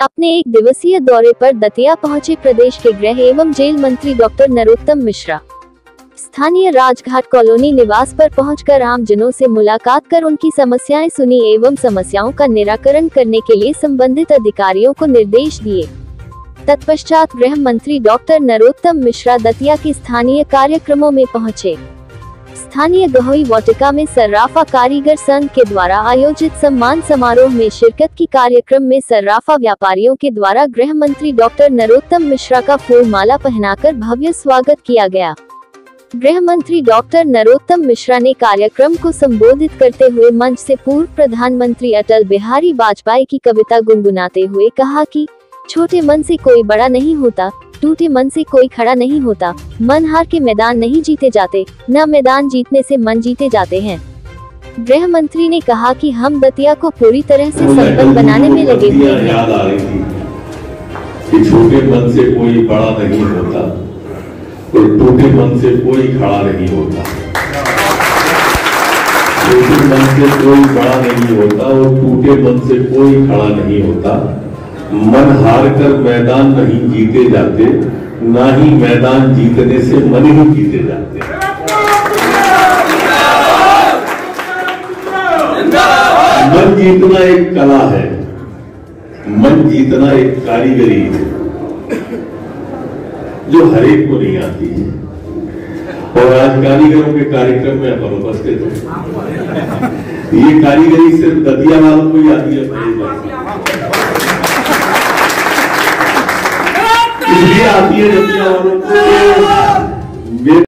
अपने एक दिवसीय दौरे पर दतिया पहुंचे प्रदेश के गृह एवं जेल मंत्री डॉक्टर नरोत्तम मिश्रा। स्थानीय राजघाट कॉलोनी निवास पर पहुंचकर आमजनों से मुलाकात कर उनकी समस्याएं सुनी एवं समस्याओं का निराकरण करने के लिए संबंधित अधिकारियों को निर्देश दिए। तत्पश्चात गृह मंत्री डॉक्टर नरोत्तम मिश्रा दतिया के स्थानीय कार्यक्रमों में पहुंचे। स्थानीय गहोई वाटिका में सर्राफा कारीगर संघ के द्वारा आयोजित सम्मान समारोह में शिरकत की कार्यक्रम में सर्राफा व्यापारियों के द्वारा गृह मंत्री डॉक्टर नरोत्तम मिश्रा का फूल माला पहनाकर भव्य स्वागत किया गया। गृह मंत्री डॉक्टर नरोत्तम मिश्रा ने कार्यक्रम को संबोधित करते हुए मंच से पूर्व प्रधानमंत्री अटल बिहारी वाजपेयी की कविता गुनगुनाते हुए कहा कि छोटे मन से कोई बड़ा नहीं होता, टूटे मन से कोई खड़ा नहीं होता, मन हार के मैदान नहीं जीते जाते, न मैदान जीतने से मन जीते जाते हैं। गृह मंत्री ने कहा कि हम दतिया को पूरी तरह से संपन्न बनाने में लगे हुए हैं। याद आ रही थी कि छोटे मन से कोई बड़ा नहीं होता और टूटे मन से कोई खड़ा नहीं होता। छोटे मन से कोई बड़ा नहीं होता और टूटे मन से कोई खड़ा नहीं होता। मन हार कर मैदान नहीं जीते जाते, ना ही मैदान जीतने से मन ही जीते जाते। मन जीतना एक कला है, मन जीतना एक कारीगरी है जो हर एक को नहीं आती है। और आज कारीगरों के कार्यक्रम में अपन उपस्थित हैं। ये कारीगरी सिर्फ दतिया वालों को ही आती है, इसलिए आती है दतिया वालों को।